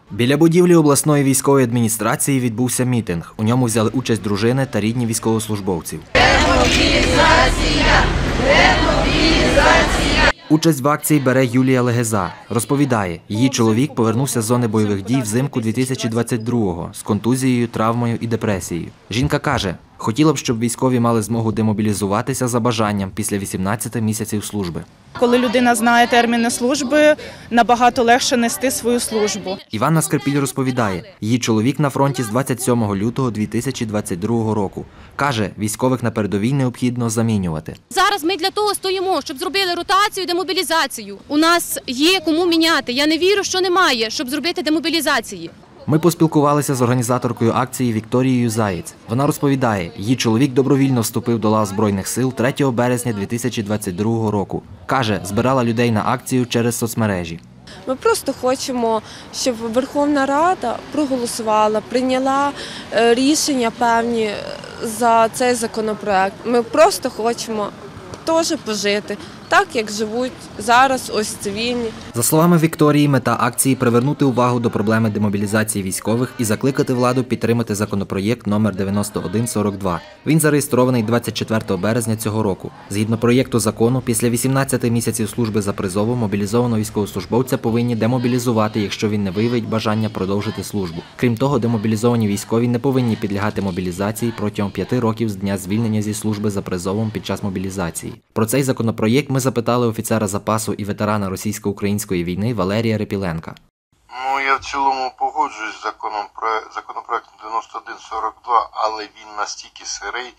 Біля будівлі обласної військової адміністрації відбувся мітинг. У ньому взяли участь дружини та рідні військовослужбовців. Демобілізація! Демобілізація! Участь в акції бере Юлія Легеза. Розповідає, її чоловік повернувся з зони бойових дій взимку 2022-го з контузією, травмою і депресією. Жінка каже, хотіла б, щоб військові мали змогу демобілізуватися за бажанням після 18 місяців служби. Коли людина знає терміни служби, набагато легше нести свою службу. Іванна Скрипіль розповідає, її чоловік на фронті з 27 лютого 2022 року. Каже, військових на передовій необхідно замінювати. Зараз ми для того стоїмо, щоб зробили ротацію, демобілізацію. У нас є кому міняти. Я не вірю, що немає, щоб зробити демобілізації. Ми поспілкувалися з організаторкою акції Вікторією Заєць. Вона розповідає, її чоловік добровільно вступив до лав Збройних сил 3 березня 2022 року. Каже, збирала людей на акцію через соцмережі. Ми просто хочемо, щоб Верховна Рада проголосувала, прийняла рішення певні за цей законопроект. Ми просто хочемо теж пожити так, як живуть зараз ось цивільні. За словами Вікторії, мета акції – привернути увагу до проблеми демобілізації військових і закликати владу підтримати законопроєкт номер 9142. Він зареєстрований 24 березня цього року. Згідно проєкту закону, після 18 місяців служби за призовом мобілізованого військовослужбовця повинні демобілізувати, якщо він не виявить бажання продовжити службу. Крім того, демобілізовані військові не повинні підлягати мобілізації протягом 5 років з дня звільнення зі служби за призовом під час мобілізації. Про цей законопроєкт ми запитали офіцера запасу і ветерана російсько-української війни Валерія Репіленка. Я в цілому погоджуюсь з законопроектом 9142, але він настільки сирий,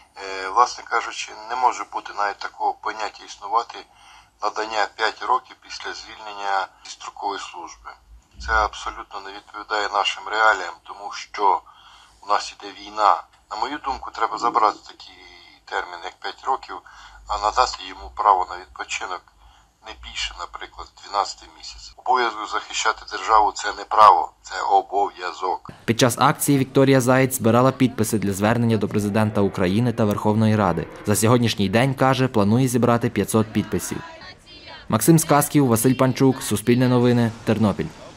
власне кажучи, не може бути навіть такого поняття існувати надання 5 років після звільнення зі строкової служби. Це абсолютно не відповідає нашим реаліям, тому що у нас іде війна. На мою думку, треба забрати такий термін, як 5 років, а надати йому право на відпочинок не більше, наприклад, 12 місяців. Обов'язок захищати державу – це не право, це обов'язок. Під час акції Вікторія Заєць збирала підписи для звернення до президента України та Верховної Ради. За сьогоднішній день, каже, планує зібрати 500 підписів. Максим Сказків, Василь Панчук, Суспільне новини, Тернопіль.